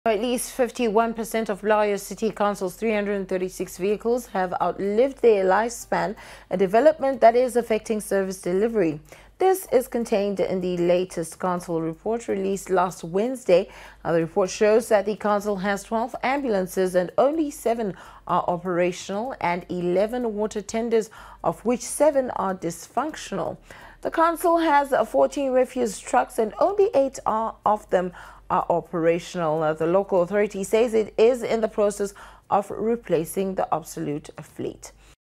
At least 51% of Bulawayo City Council's 336 vehicles have outlived their lifespan, a development that is affecting service delivery. This is contained in the latest council report released last Wednesday. The report shows that the council has 12 ambulances and only 7 are operational and 11 water tenders, of which 7 are dysfunctional. The council has 14 refuse trucks and only 8 of them are operational. The local authority says it is in the process of replacing the obsolete fleet.